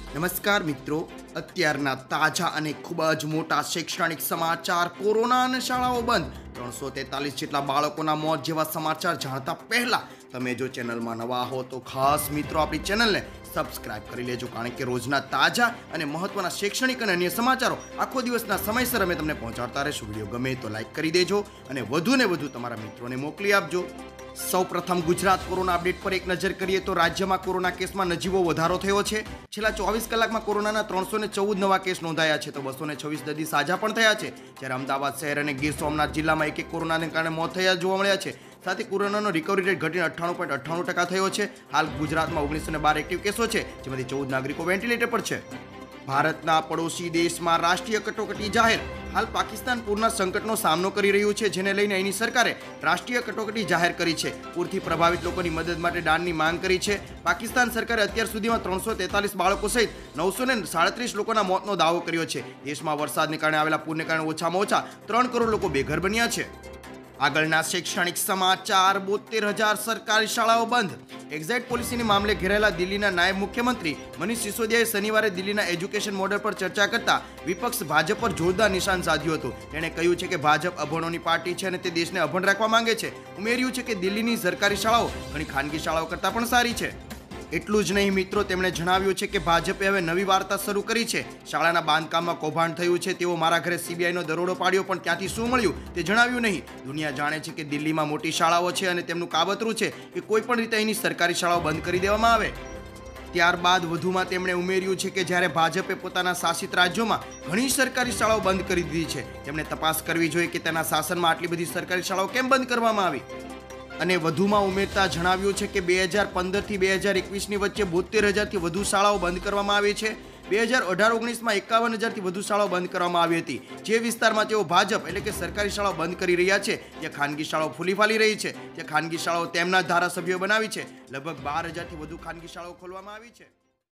નમસ્કાર મિત્રો, અત્યારના તાજા અને ખૂબ જ મોટા શૈક્ષણિક સમાચાર. કોરોના અને શાળાઓ બંધ, 343 જેટલા બાળકોના મોત જેવા સમાચાર જાણતા પહેલા તમે જો ચેનલમાં નવા હો તો ખાસ મિત્રો આપણી ચેનલને સબસ્ક્રાઇબ કરી લેજો, કારણ કે રોજના તાજા અને મહત્વના શૈક્ષણિક અને અન્ય સમાચારો આખો દિવસના સમયસર અમે તમને પહોંચાડતા રહીશું. વિડીયો ગમે તો લાઈક કરી દેજો અને વધુને વધુ તમારા મિત્રોને મોકલી આપજો. સૌપ્રથમ ગુજરાત કોરોના અપડેટ પર એક નજર કરીએ તો રાજ્યમાં કોરોના કેસમાં નજીવો વધારો થયો છે. છેલ્લા 24 કલાકમાં કોરોનાના 314 નવા કેસ નોંધાયા છે તો 226 દર્દી સાજા પણ થયા છે. જ્યારે અમદાવાદ શહેર અને ગીર સોમનાથ જિલ્લામાં એક કોરોનાને કારણે મોત થયા જોવા મળ્યા છે. સાથે કોરોનાનો રિકવરી રેટ ઘટીને 98.98% થયો છે. હાલ ગુજરાતમાં 1912 એક્ટિવ કેસો છે, જેમાંથી 14 નાગરિકો વેન્ટિલેટર પર છે. ભારતના પડોશી દેશમાં રાષ્ટ્રીય કટોકટી જાહેર. હાલ પાકિસ્તાન પૂરના સંકટનો સામનો કરી રહ્યું છે, જેને લઈને અહીંની સરકારે રાષ્ટ્રીય કટોકટી જાહેર કરી છે. પૂરથી પ્રભાવિત લોકોની મદદ માટે દાનની માંગ કરી છે. પાકિસ્તાન સરકારે અત્યાર સુધીમાં 343 બાળકો સહિત 937 લોકોના મોતનો દાવો કર્યો છે. દેશમાં વરસાદને કારણે આવેલા પૂરને કારણે ઓછામાં ઓછા 3 કરોડ લોકો બેઘર બન્યા છે. આગળના શૈક્ષણિક સમાચાર. 72,000 સરકારી શાળાઓ બંધ. એક્ઝાઇટ પોલિસીની મામલે ઘેરાયેલા દિલ્હીના નાયબ મુખ્યમંત્રી મનીષ સિસોદિયાએ શનિવારે દિલ્હીના એજ્યુકેશન મોડેલ પર ચર્ચા કરતા વિપક્ષ ભાજપ પર જોરદાર નિશાન સાધ્યું હતું. તેણે કહ્યું છે કે ભાજપ અભણોની પાર્ટી છે અને તે દેશને અભણ રાખવા માંગે છે. ઉમેર્યું છે કે દિલ્હીની સરકારી શાળાઓ ઘણી ખાનગી શાળાઓ કરતાં પણ સારી છે. એટલું જ નહીં મિત્રો, તેમણે જણાવ્યું છે કે ભાજપે હવે નવી વાર્તા શરૂ કરી છે. શાળાના બાંધકામમાં કૌભાંડ થયું છે. તેઓ મારા ઘરે સીબીઆઈનો દરોડો પાડ્યો, પણ ત્યાંથી શું મળ્યું તે જણાવ્યું નહીં. દુનિયા જાણે છે કે દિલ્હીમાં મોટી શાળાઓ છે અને તેમનું કાવતરું છે કે કોઈ પણ રીતે અહીંની સરકારી શાળાઓ બંધ કરી દેવામાં આવે. ત્યારબાદ વધુમાં તેમણે ઉમેર્યું છે કે જ્યારે ભાજપે પોતાના શાસિત રાજ્યોમાં ઘણી સરકારી શાળાઓ બંધ કરી દીધી છે, તેમણે તપાસ કરવી જોઈએ કે તેના શાસનમાં આટલી બધી સરકારી શાળાઓ કેમ બંધ કરવામાં આવી. અને વધુમાં ઉમેરતા જણાવ્યું છે કે 2015થી 2021ની વચ્ચે 72,000થી વધુ શાળાઓ બંધ કરવામાં આવી છે. 2018-19માં 51,000થી વધુ શાળાઓ બંધ કરવામાં આવી હતી. જે વિસ્તારમાં તેઓ ભાજપ એટલે કે સરકારી શાળાઓ બંધ કરી રહ્યા છે ત્યાં ખાનગી શાળાઓ ફૂલી ફાલી રહી છે. ત્યાં ખાનગી શાળાઓ તેમના ધારાસભ્યો બનાવી છે. લગભગ 12,000થી વધુ ખાનગી શાળાઓ ખોલવામાં આવી છે.